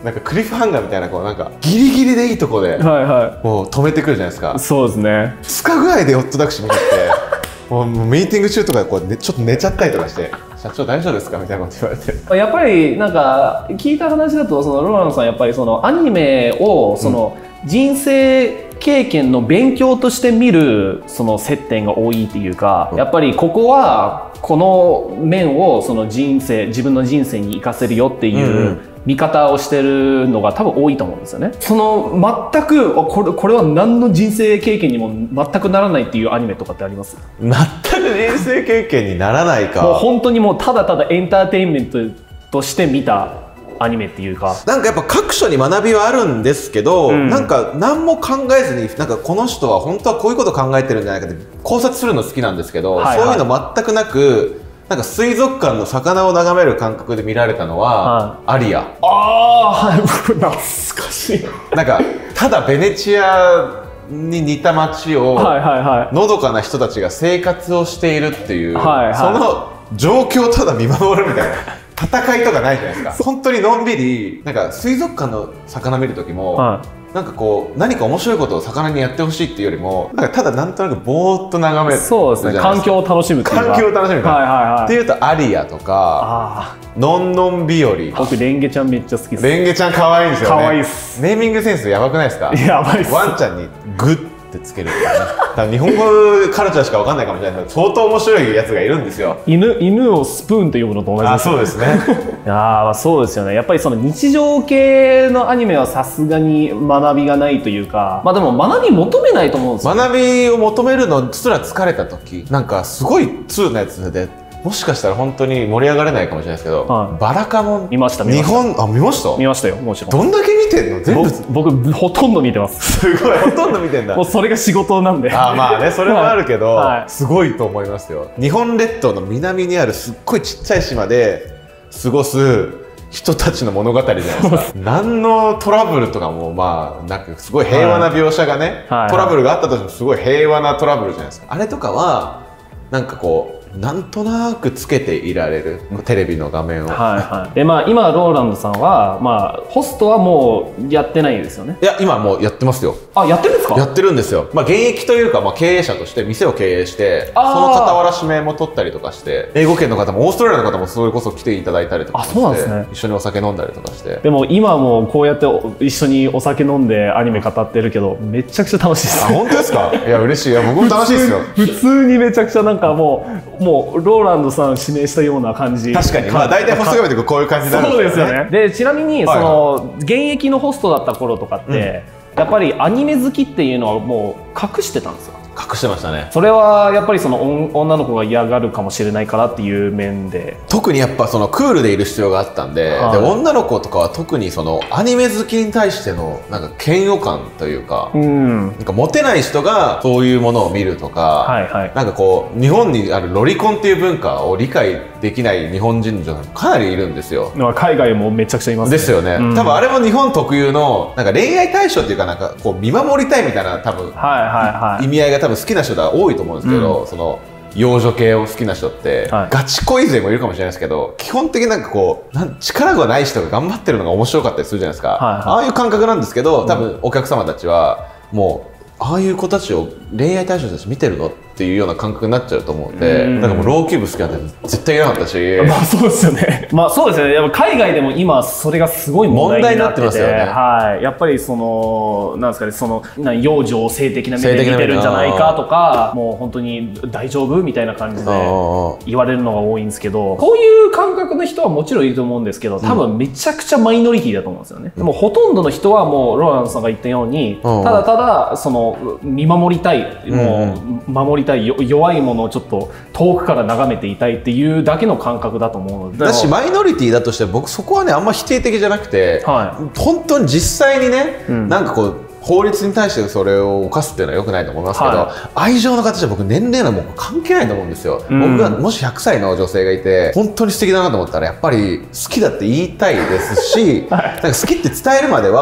なんかクリフハンガーみたいなこうなんかギリギリでいいとこでもう止めてくるじゃないですか。 そうですね。 つかぐらいでヨットタクシー見ててもうミーティング中とかでこう、ね、ちょっと寝ちゃったりとかして「社長大丈夫ですか?」みたいなこと言われて、 やっぱりなんか聞いた話だとそのローランドさんやっぱりそのアニメをその人生経験の勉強として見るその接点が多いっていうか、やっぱりここはこの面をその人生自分の人生に生かせるよっていう見方をしてるのが多分多いと思うんですよね。その全くこれこれは何の人生経験にも全くならないっていうアニメとかってあります？ 全く人生経験にならないか。 もう本当にもうただただエンターテインメントとして見たアニメっていうか、 なんかやっぱ各所に学びはあるんですけど、うん、なんか何も考えずになんかこの人は本当はこういうこと考えてるんじゃないかって考察するの好きなんですけど、はいはい、そういうの全くなく、なんか水族館の魚を眺める感覚で見られたのは、はい、アリア。 ああ、はい、懐かしい。 なんかただベネチアに似た街をのどかな人たちが生活をしているっていう、はいはい、その状況をただ見守るみたいな。戦いとかないじゃないですか。本当にのんびりなんか水族館の魚見る時も、はい、なんかこう何か面白いことを魚にやってほしいっていうよりも、なんかただなんとなくぼーっと眺める。 そうですね。環境を楽しむっていうか。 環境を楽しむみたいな。はいはいはい。っていうとアリアとか、のんのん日和。 僕レンゲちゃんめっちゃ好きです。 レンゲちゃん可愛いんですよね。 可愛いっす。 ネーミングセンスやばくないですか？ やばいっす。 ワンちゃんにグッつけるっていうね。多分日本語カルチャーしかわかんないかもしれないけど、相当面白いやつがいるんですよ。 犬犬をスプーンと呼ぶのと同じです、ね。 あ、そうですね。 いやそうですよね。やっぱりその日常系のアニメはさすがに学びがないというか、まあでも学び求めないと思うんですよ、ね。 学びを求めるのすら疲れた時、なんかすごい通なやつで。もしかしたら本当に盛り上がれないかもしれないですけど、はい、バラカモン見ました。日本あ見ました見ましたよ。もちろん。 どんだけ見てんの？全部僕ほとんど見てます。 すごいほとんど見てんだ。 もうそれが仕事なんで。 あまあねそれもあるけど、 はいはい、 すごいと思いますよ。日本列島の南にあるすっごいちっちゃい島で過ごす人たちの物語じゃないですか。何のトラブルとかもまあなくすごい平和な描写がね、はい、トラブルがあったとしてもすごい平和なトラブルじゃないですか。あれとかはなんかこうなんとなくつけていられるテレビの画面を。はいはい。でまあ今ローランドさんはまあホストはもうやってないですよね。 いや今もうやってますよ。 あやってるんですか？ やってるんですよ。まあ現役というかまあ経営者として店を経営して、その傍ら指名も取ったりとかして、英語圏の方もオーストラリアの方もそれこそ来ていただいたりとかして、あそうなんですね。一緒にお酒飲んだりとかして。 でも今もこうやって一緒にお酒飲んでアニメ語ってるけどめちゃくちゃ楽しいです。 あ本当ですか？いや嬉しい。いや僕も楽しいですよ。 普通にめちゃくちゃなんかもうもうローランドさん指名したような感じ。 確かにまあ大体ホスト画面でこういう感じになるんですよね。 そうですよね。でちなみにその現役のホストだった頃とかって、うん、やっぱりアニメ好きっていうのはもう隠してたんですよ。 隠してましたね。 それはやっぱりその女の子が嫌がるかもしれないからっていう面で、 特にやっぱそのクールでいる必要があったんで、はい、で女の子とかは特にそのアニメ好きに対してのなんか嫌悪感というか、うん、なんかモテない人がそういうものを見るとか、はいはい、なんかこう日本にあるロリコンっていう文化を理解できない日本人女かなりいるんですよ。 海外もめちゃくちゃいますね。 ですよね、うん、多分あれも日本特有のなんか恋愛対象っていうかなんかこう見守りたいみたいな多分、はいはいはい、意味合いが多分好きな人が多いと思うんですけど、うん、その幼女系を好きな人って、はい、ガチ恋勢もいるかもしれないですけど、基本的になんかこうなん力がない人が頑張ってるのが面白かったりするじゃないですか、はいはい、ああいう感覚なんですけど、多分お客様たちはもうああいう子たちを恋愛対象たち見てるのっていうような感覚になっちゃうと思うんで、なんかもうローキューブ好きなんて絶対いなかったし、 まあそうですよね。まあそうですよね。やっぱ海外でも今それがすごい問題になってて、問題になってますよね。はい。やっぱりそのなんですかね、その幼女を性的な目で見てるんじゃないかとか、もう本当に大丈夫みたいな感じで言われるのが多いんですけど、こういう感覚の人はもちろんいると思うんですけど、多分めちゃくちゃマイノリティだと思うんですよね。うん、でもほとんどの人はもうローランドさんが言ったように、ただただその見守りたい、もう守りたい、弱いものをちょっと遠くから眺めていたいっていうだけの感覚だと思うので、 だしマイノリティだとして僕そこはねあんま否定的じゃなくて、はい、本当に実際にね、うん、なんかこう法律に対してそれを犯すっていうのは良くないと思いますけど、はい、愛情の形は僕年齢はもう関係ないと思うんですよ、うん、僕がもしひゃくさいの女性がいて本当に素敵だなと思ったらやっぱり好きだって言いたいですし、はい、なんか好きって伝えるまでは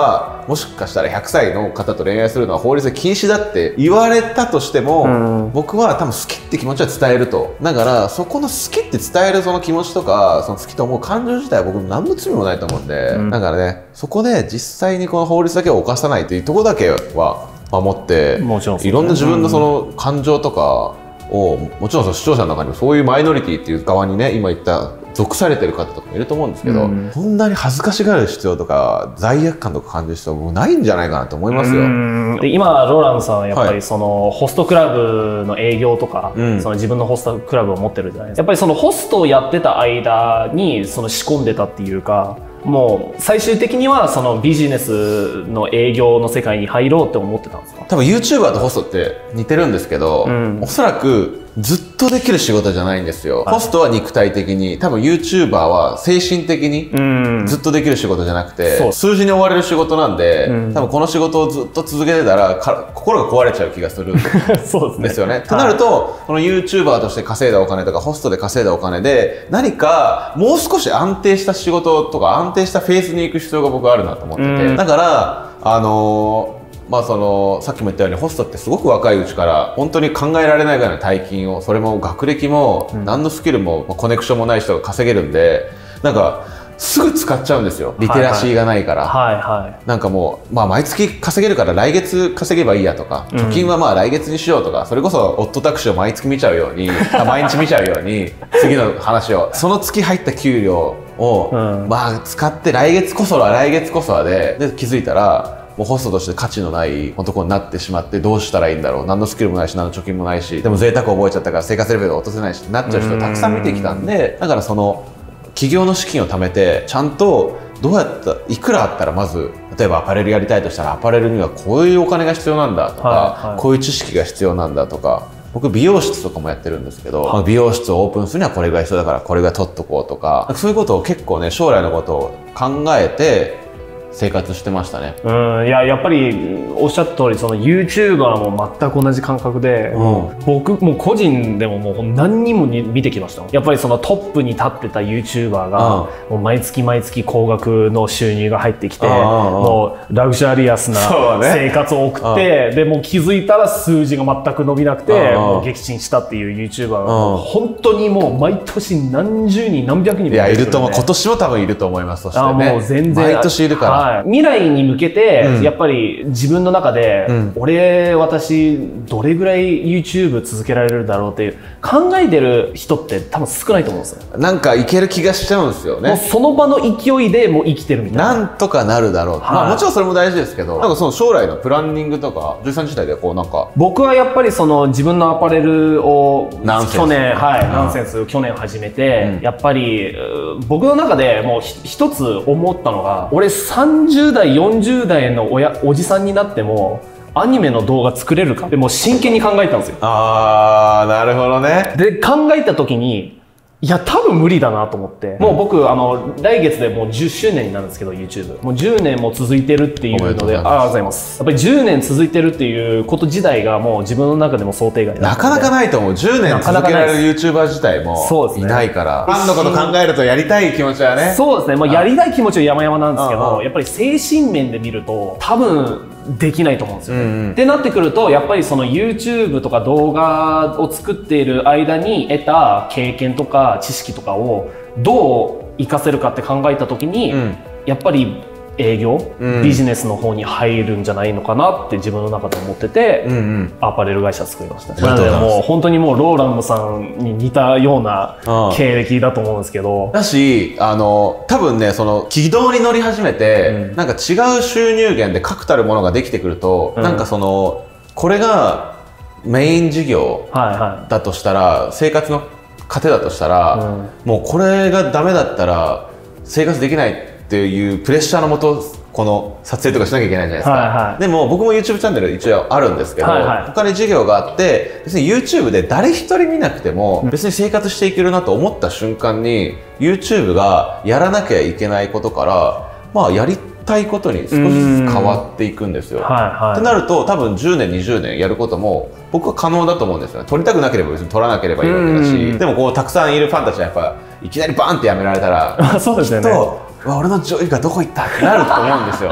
がもしかしたらひゃくさいの方と恋愛するのは法律で禁止だって言われたとしても、うん、僕は多分好きって気持ちは伝えると。だからそこの好きって伝えるその気持ちとか、その好きと思う感情自体は僕何の罪もないと思うんで、うん、だからね、そこで実際にこの法律だけを犯さないというところだけは守って、もちろんね、いろんな自分のその感情とかを、もちろんその視聴者の中にもそういうマイノリティっていう側にね、今言った属されてる方とかもいると思うんですけど、うん、こんなに恥ずかしがる必要とか罪悪感とか感じる必要はもうないんじゃないかなと思いますよ。 で今ローランドさんはやっぱりその、はい、ホストクラブの営業とか、うん、その自分のホストクラブを持ってるじゃないですか。やっぱりそのホストをやってた間にその仕込んでたっていうか、もう最終的にはそのビジネスの営業の世界に入ろうって思ってたんですか？ 多分 YouTuber とホストって似てるんですけど、うん、おそらくずっとできる仕事じゃないんですよ。ホストは肉体的に、多分 YouTuber は精神的にずっとできる仕事じゃなくて、うん、数字に追われる仕事なんで、うん、多分この仕事をずっと続けてたらか心が壊れちゃう気がするんですよね。となると、はい、この YouTuber として稼いだお金とかホストで稼いだお金で何かもう少し安定した仕事とか安定したフェーズに行く必要が僕はあるなと思ってて、うん、だからあのーまあそのさっきも言ったようにホストってすごく若いうちから本当に考えられないぐらいの大金を、それも学歴も何のスキルもコネクションもない人が稼げるんで、なんかすぐ使っちゃうんですよ、リテラシーがないから。はいはい、なんかもう、まあ、毎月稼げるから来月稼げばいいやとか、貯金はまあ来月にしようとか、それこそオットタクシーを毎月見ちゃうように毎日見ちゃうように次の話をその月入った給料を、うん、まあ使って来月こそは来月こそはでで気づいたらもうホストとして価値のない男になってしまって、どうしたらいいんだろう、何のスキルもないし何の貯金もないし、でも贅沢を覚えちゃったから生活レベルが落とせないしってなっちゃう人をたくさん見てきたんで、だからその企業の資金を貯めてちゃんとどうやったいくらあったら、まず例えばアパレルやりたいとしたらアパレルにはこういうお金が必要なんだとか、はいはい、こういう知識が必要なんだとか、僕美容室とかもやってるんですけど、はい、美容室をオープンするにはこれぐらい必要だからこれぐらい取っとこうとか、そういうことを結構ね、将来のことを考えて生活してましたね。 うん、いや、やっぱりおっしゃった通り、その YouTuber も全く同じ感覚で、うん、僕も個人でももう何人も見てきました。やっぱりそのトップに立ってた YouTuber が、うん、もう毎月毎月高額の収入が入ってきて、うん、もうラグジュアリアスな生活を送って、ね、でもう気づいたら数字が全く伸びなくて、うん、もう撃沈したっていう YouTuber が、うん、本当にもう毎年何十人何百人もいる、 ね、いやいると思う。今年も多分いると思います。そしてね、 あ、もう全然毎年いるから。 はい、未来に向けて、うん、やっぱり自分の中で、うん、俺私どれぐらい YouTube 続けられるだろうっていう考えてる人って多分少ないと思うんですよ。 なんかいける気がしちゃうんですよね。 もうその場の勢いでもう生きてるみたいな。 なんとかなるだろう、はい、まあもちろんそれも大事ですけど、なんかその将来のプランニングとかじゅうさん時代でこうなんか、 僕はやっぱりその自分のアパレルを去年はいナンセンス去年始めて、うん、やっぱり僕の中でもう一つ思ったのが、俺さんじゅう代よんじゅう代のおやおじさんになってもアニメの動画作れるかってもう真剣に考えたんですよ。 あー、なるほどね。 で考えた時に、いや多分無理だなと思って、もう僕あの来月でもうじゅっしゅうねんになるんですけど YouTube もうじゅうねんも続いてるっていうので、ありがとうございます。やっぱりじゅうねん続いてるっていうこと自体がもう自分の中でも想定外なかなかないと思う。じゅうねん続けられる YouTuber 自体もいないから、ファンのこと考えるとやりたい気持ちはね、 そうですね、まあ、やりたい気持ちは山々なんですけど、やっぱり精神面で見ると多分できないと思うんですよ、ね、うんうん、ってなってくるとやっぱりその YouTube とか動画を作っている間に得た経験とか知識とかをどう活かせるかって考えた時に、うん、やっぱり営業、うん、ビジネスの方に入るんじゃないのかなって自分の中で思ってて、うんうん、アパレル会社作りました。なのでもう本当にもうローランドさんに似たような経歴だと思うんですけど、 だしあの多分ね、その軌道に乗り始めて、うん、なんか違う収入源で確たるものができてくると、うん、なんかそのこれがメイン事業だとしたら、はいはい、生活の糧だとしたら、うん、もうこれがダメだったら生活できないっていうプレッシャーのもとこの撮影とかしなきゃいけないじゃないですか、はいはい、でも僕も YouTube チャンネル一応あるんですけど、はいはい、他に事業があって別に YouTube で誰一人見なくても別に生活していけるなと思った瞬間に YouTube がやらなきゃいけないことからまあやりたいことに少しずつ変わっていくんですよ。はいはい、ってなると多分じゅうねんにじゅうねんやることも僕は可能だと思うんですよね。撮りたくなければ別に撮らなければいいわけだし、でもこうたくさんいるファンたちはやっぱいきなりバーンってやめられたらそうですよね、 きっと俺の女優がどこ行ったってなると思うんですよ。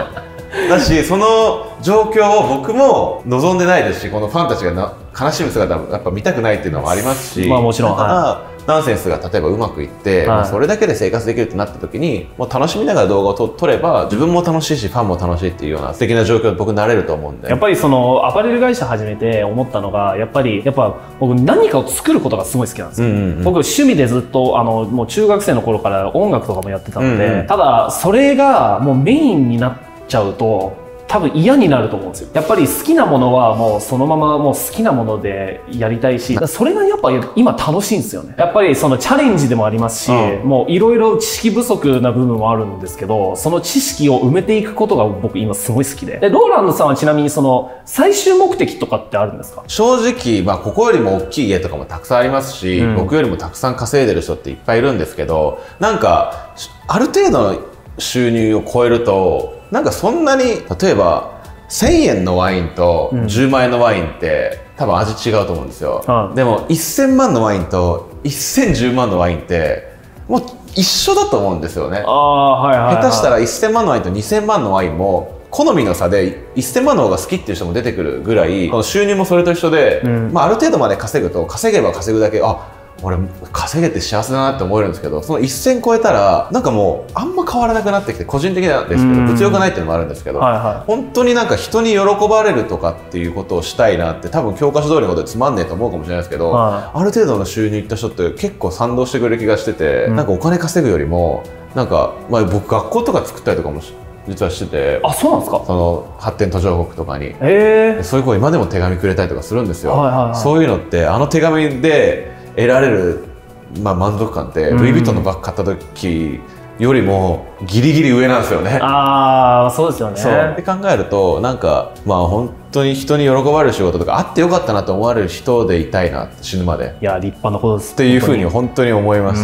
だしその状況を僕も望んでないですし、このファンたちがな悲しむ姿もやっぱ見たくないっていうのもありますし、 まあもちろん、 だから、 はナンセンスが例えばうまくいって、 はい、 もうそれだけで生活できるってなった時にもう楽しみながら動画をと撮れば自分も楽しいしファンも楽しいっていうような素敵な状況に僕なれると思うんで、 やっぱりそのアパレル会社始めて思ったのがやっぱりやっぱ僕何かを作ることがすごい好きなんですよ、うんうんうん、僕趣味でずっとあのもう中学生の頃から音楽とかもやってたので、うんうん、ただそれがもうメインになっちゃうと多分嫌になると思うんですよ。やっぱり好きなものはもうそのままもう好きなものでやりたいし、それがやっぱ今楽しいんですよね。やっぱりそのチャレンジでもありますし、うん、もういろいろ知識不足な部分はあるんですけど、その知識を埋めていくことが僕今すごい好きで。で、ローランドさんはちなみにその最終目的とかってあるんですか？ 正直、まあここよりも大きい家とかもたくさんありますし、うん、僕よりもたくさん稼いでる人っていっぱいいるんですけど、なんかある程度の収入を超えるとなんかそんなに例えばせんえんのワインとじゅうまんえんのワインって多分味違うと思うんですよ、うん、でもせんまんのワインとせんじゅうまんのワインってもう一緒だと思うんですよね。あ、はいはいはい、下手したらせんまんのワインとにせんまんのワインも好みの差でせんまんの方が好きっていう人も出てくるぐらい収入もそれと一緒で、うん、まあ、ある程度まで稼ぐと稼げば稼ぐだけあ俺稼げて幸せだなって思えるんですけど、その一線超えたらなんかもうあんま変わらなくなってきて、個人的なんですけど物欲がないっていうのもあるんですけど、はいはい、本当になんか人に喜ばれるとかっていうことをしたいなって、多分教科書通りのことでつまんねえと思うかもしれないですけど、はい、ある程度の収入いった人って結構賛同してくれる気がしてて、うん、なんかお金稼ぐよりもなんか、まあ、僕学校とか作ったりとかも実はしてて、 あ、そうなんですか？ その発展途上国とかに、えー、そういう子今でも手紙くれたりとかするんですよ、はいはいはい、そういうのってあの手紙で得られるまあ満足感ってルイ・ヴィトンのバッグ買った時よりもギリギリ上なんですよね。 ああ、そうですよね。 そうって考えるとなんかまあ本当に人に喜ばれる仕事とかあってよかったなと思われる人でいたいなって死ぬまで。 いや立派なことですっていうふうに本当に思います。 うん、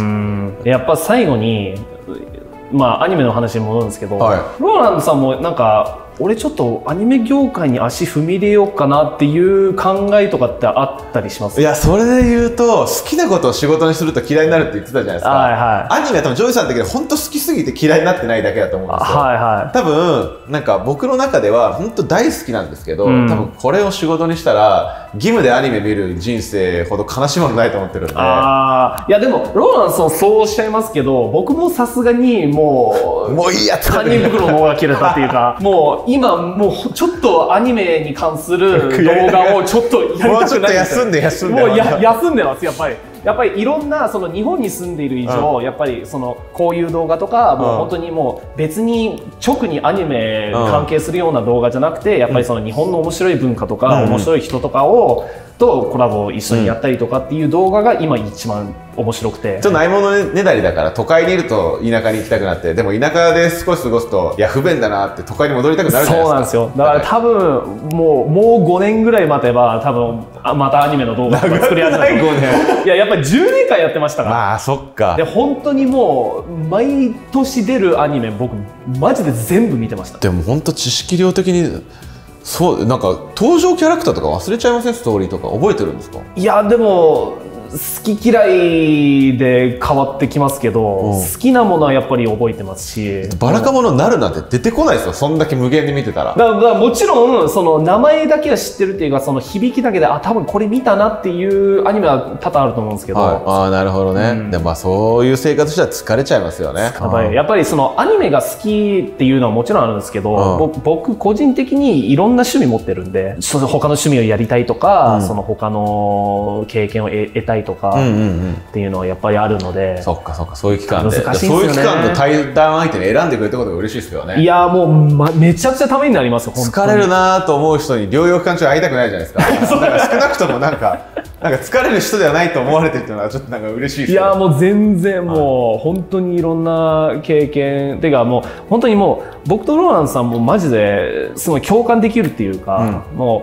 やっぱ最後にまあアニメの話に戻るんですけど、はい、ローランドさんもなんか俺ちょっとアニメ業界に足踏み入れようかなっていう考えとかってあったりします？ いや、それで言うと好きなことを仕事にすると嫌いになるって言ってたじゃないですか、はいはい、アニメは多分ジョイさんだけど本当好きすぎて嫌いになってないだけだと思うんですよ、はいはい、多分なんか僕の中では本当大好きなんですけど、うん、多分これを仕事にしたら義務でアニメ見る人生ほど悲しいものないと思ってるんで。 あ、いやでもローランドさんそうおっしゃいますけど、僕もさすがにもうもういいやつ堪忍袋の方が切れたっていうかもう今もうちょっとアニメに関する動画をちょっとやりたくない。 もうちょっと休んで休んでもうや休んでますやっぱり。やっぱりいろんなその日本に住んでいる以上、うん、やっぱりそのこういう動画とか、もう本当にもう別に直にアニメに関係するような動画じゃなくて、やっぱりその日本の面白い文化とか、うん、面白い人とかをとコラボを一緒にやったりとかっていう動画が今一番面白くて、 ちょっとないものねだりだから都会にいると田舎に行きたくなって、でも田舎で少し過ごすといや不便だなって都会に戻りたくなるじゃないですか。 そうなんですよ。だから多分もうもうごねんぐらい待てば多分またアニメの動画とか作り始める。いややっぱりじゅうねんかんやってましたから。 まあそっか。 で本当にもう毎年出るアニメ僕マジで全部見てました。 でも本当知識量的にそうなんか登場キャラクターとか忘れちゃいません？ストーリーとか覚えてるんですか？ いやでも好き嫌いで変わってきますけど、うん、好きなものはやっぱり覚えてますし、 バラカモのなるなんて出てこないですよ、そんだけ無限で見てたら。 だからもちろんその名前だけは知ってるっていうか、その響きだけであ多分これ見たなっていうアニメは多々あると思うんですけど、はい、 ああなるほどね、うん、でもまあそういう生活したら疲れちゃいますよね。やっぱりやっぱりそのアニメが好きっていうのはもちろんあるんですけど、うん、僕個人的にいろんな趣味持ってるんで、その他の趣味をやりたいとか、うん、その他の経験を得たいとかっていうのはやっぱりあるので、 そっかそっか、そういう期間で難しいんですよね。そういう期間の対談相手に選んでくれたことが嬉しいですけどね。 いやもう、ま、めちゃくちゃためになりますよ。 疲れるなと思う人に療養期間中会いたくないじゃないですか。だから少なくともなんかなんか疲れる人ではないと思われてるっていうのはちょっとなんか嬉しいです。 いやもう全然もう、はい、本当にいろんな経験てかもう本当にもう僕とローランさんもマジですごい共感できるっていうか、うん、もう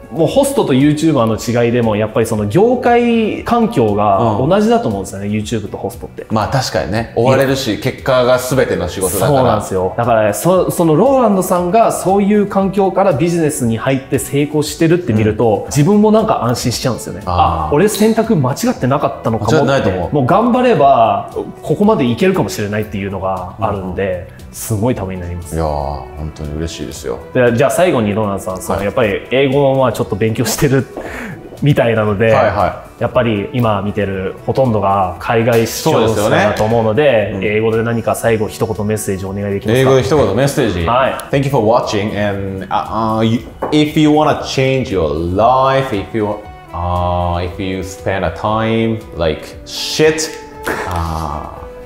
もうホストと YouTuber の違いでもやっぱりその業界環境が同じだと思うんですよね、うん、YouTube とホストって。 まあ確かにね、追われるし結果が全ての仕事だから。 そうなんですよ。だから、ね、そ, そのローランドさんがそういう環境からビジネスに入って成功してるって見ると、うん、自分もなんか安心しちゃうんですよね。ああ、俺選択間違ってなかったのかもって。もう頑張ればここまでいけるかもしれないっていうのがあるんで、うん、すごいためになります。 いやー本当に嬉しいですよ。 でじゃあ最後にローランドさん、その、はい、やっぱり英語はちょっと勉強してるみたいなので、はいはい、やっぱり今見てるほとんどが海外視聴者だと思うので、でね、うん、英語で何か最後一言メッセージお願いできますか？ 英語で一言メッセージ。はい。Thank you for watching, and uh, you, if you wanna change your life, if you uh, if you spend a time like shit, uh,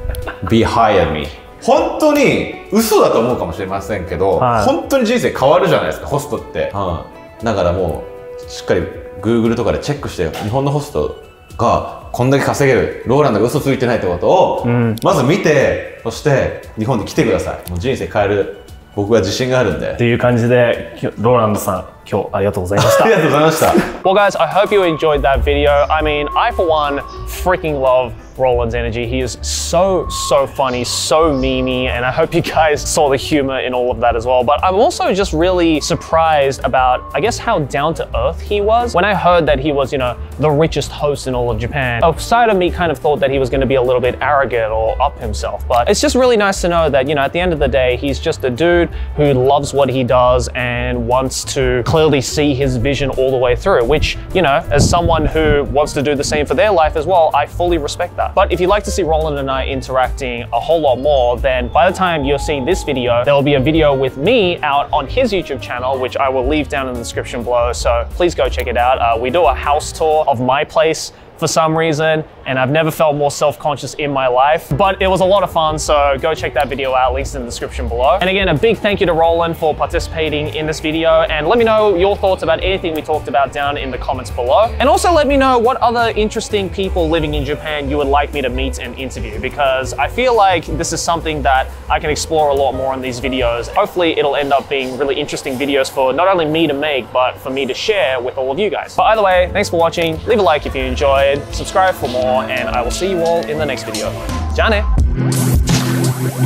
be hire me. 本当に嘘だと思うかもしれませんけど、はい、本当に人生変わるじゃないですか、ホストって。うん、だからもうしっかり Google とかでチェックして、日本のホストがこんだけ稼げる、ローランドが嘘ついてないってことを、うん、まず見て、そして日本に来てください。もう人生変える、僕は自信があるんで。 っていう感じで、ローランドさん、今日ありがとうございました。 ありがとうございました。 Well guys, I hope you enjoyed that video. I mean, I for one freaking love Roland's energy. He is so, so funny, so memey, and I hope you guys saw the humor in all of that as well. But I'm also just really surprised about, I guess, how down to earth he was. When I heard that he was, you know, the richest host in all of Japan, a side of me kind of thought that he was going to be a little bit arrogant or up himself. But it's just really nice to know that, you know, at the end of the day, he's just a dude who loves what he does and wants to clearly see his vision all the way through, which, you know, as someone who wants to do the same for their life as well, I fully respect that. But if you'd like to see Roland and I interacting a whole lot more, then by the time you're seeing this video, there will be a video with me out on his YouTube channel, which I will leave down in the description below. So please go check it out. Uh, we do a house tour of my place for some reason, and I've never felt more self-conscious in my life, but it was a lot of fun, so go check that video out, links in the description below. And again, a big thank you to Roland for participating in this video, and let me know your thoughts about anything we talked about down in the comments below. And also let me know what other interesting people living in Japan you would like me to meet and interview, because I feel like this is something that I can explore a lot more in these videos. Hopefully it'll end up being really interesting videos for not only me to make, but for me to share with all of you guys. But either way, thanks for watching. Leave a like if you enjoyed. Subscribe for more, and I will see you all in the next video. じゃあね!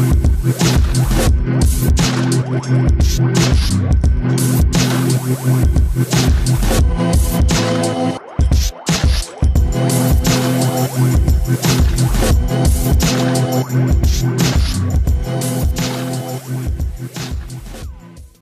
We'll be right back.